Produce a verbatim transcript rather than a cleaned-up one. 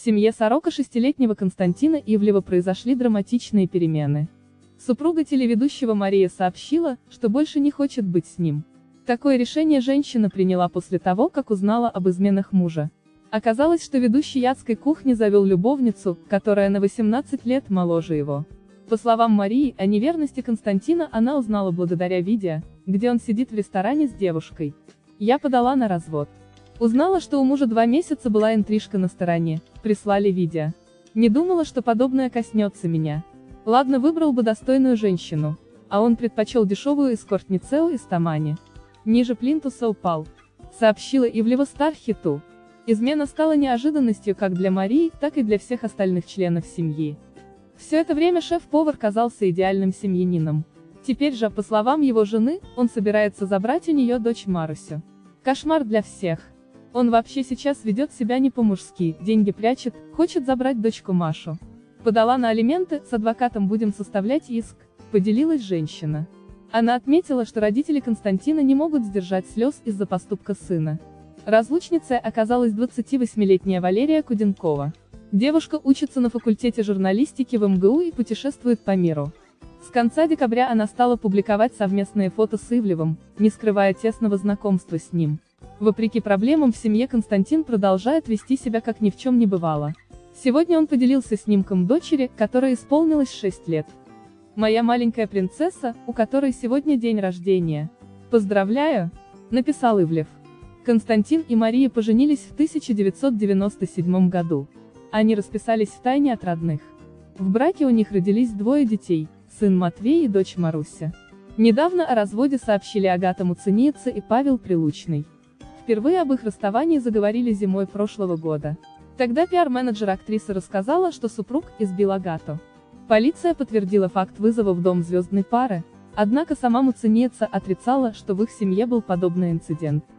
семье сорока шестилетнего Константина Ивлева произошли драматичные перемены. Супруга телеведущего Мария сообщила, что больше не хочет быть с ним. Такое решение женщина приняла после того, как узнала об изменах мужа. Оказалось, что ведущий «Адской кухни» завел любовницу, которая на восемнадцать лет моложе его. По словам Марии, о неверности Константина она узнала благодаря видео, где он сидит в ресторане с девушкой. «Я подала на развод. Узнала, что у мужа два месяца была интрижка на стороне, прислали видео. Не думала, что подобное коснется меня. Ладно, выбрал бы достойную женщину, а он предпочел дешевую эскортницеу из Тамани. Ниже плинтуса упал», сообщила Ивлева Стар-Хиту. Измена стала неожиданностью как для Марии, так и для всех остальных членов семьи. Все это время шеф-повар казался идеальным семьянином. Теперь же, по словам его жены, он собирается забрать у нее дочь Марусю. Кошмар для всех. Он вообще сейчас ведет себя не по-мужски, деньги прячет, хочет забрать дочку Машу. Подала на алименты, с адвокатом будем составлять иск, поделилась женщина. Она отметила, что родители Константина не могут сдержать слез из-за поступка сына. Разлучницей оказалась двадцативосьмилетняя Валерия Куденкова. Девушка учится на факультете журналистики в эм гэ у и путешествует по миру. С конца декабря она стала публиковать совместные фото с Ивлевым, не скрывая тесного знакомства с ним. Вопреки проблемам в семье, Константин продолжает вести себя как ни в чем не бывало. Сегодня он поделился снимком дочери, которой исполнилось шесть лет. «Моя маленькая принцесса, у которой сегодня день рождения. Поздравляю», — написал Ивлев. Константин и Мария поженились в тысяча девятьсот девяносто седьмом году. Они расписались втайне от родных. В браке у них родились двое детей, сын Матвей и дочь Маруся. Недавно о разводе сообщили Агата Муцениеце и Павел Прилучный. Впервые об их расставании заговорили зимой прошлого года. Тогда пиар-менеджер актрисы рассказала, что супруг избил Агату. Полиция подтвердила факт вызова в дом звездной пары, однако сама Муцениеце отрицала, что в их семье был подобный инцидент.